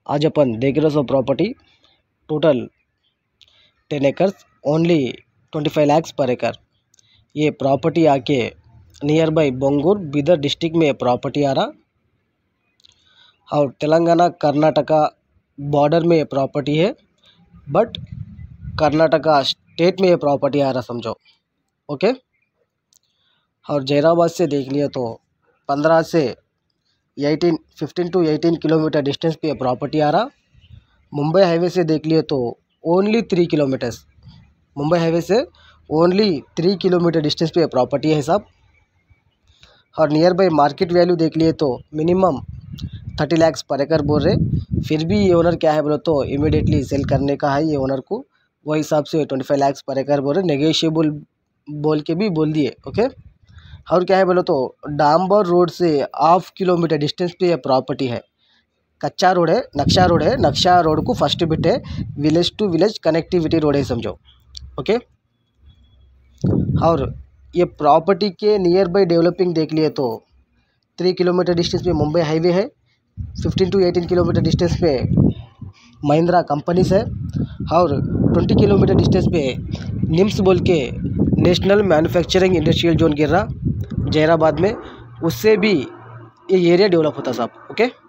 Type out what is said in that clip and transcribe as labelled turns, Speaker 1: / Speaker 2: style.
Speaker 1: आज अपन देख रहे so property total 10 acres only 25 lakhs पर एकड़। ये प्रॉपर्टी आके nearby Bongur Bidar district में प्रॉपर्टी आ रहा और तेलंगाना कर्नाटका बॉर्डर में ये प्रॉपर्टी है, बट कर्नाटका स्टेट में ये प्रॉपर्टी आ रहा समझो। ओके। और जैराबाद से देख लिया तो 15 to 18 किलोमीटर डिस्टेंस पे प्रॉपर्टी आ रहा। मुंबई हाईवे से देख लिए तो ओनली 3 किलोमीटर्स, मुंबई हाईवे से ओनली 3 किलोमीटर डिस्टेंस पे प्रॉपर्टी है साहब। और नियर बाई मार्केट वैल्यू देख लिए तो मिनिमम 30 lakhs पर एकड़ बोल रहे। फिर भी ये ओनर क्या है बोलो तो इमीडिएटली सेल करने का है ये ओनर को, वो हिसाब से 25 lakhs पर एकड़ बोल रहे, नेगोशिएबल बोल के भी बोल दिए। ओके। और क्या है बोलो तो डांबर रोड से 1/2 किलोमीटर डिस्टेंस पे ये प्रॉपर्टी है। कच्चा रोड है, नक्शा रोड है, नक्शा रोड को फर्स्ट बिट है, village to village connectivity road है समझो। ओके। और ये प्रॉपर्टी के नियर बाई डेवलपिंग देख लिए तो 3 किलोमीटर डिस्टेंस पे मुंबई हाईवे है, 15 to 18 किलोमीटर डिस्टेंस पे महिंद्रा कंपनीज है और 20 किलोमीटर डिस्टेंस पे निम्स बोल के नेशनल मैन्युफैक्चरिंग इंडस्ट्रियल जोन गिर रहा जैराबाद में, उससे भी ये एरिया डेवलप होता साहब। ओके।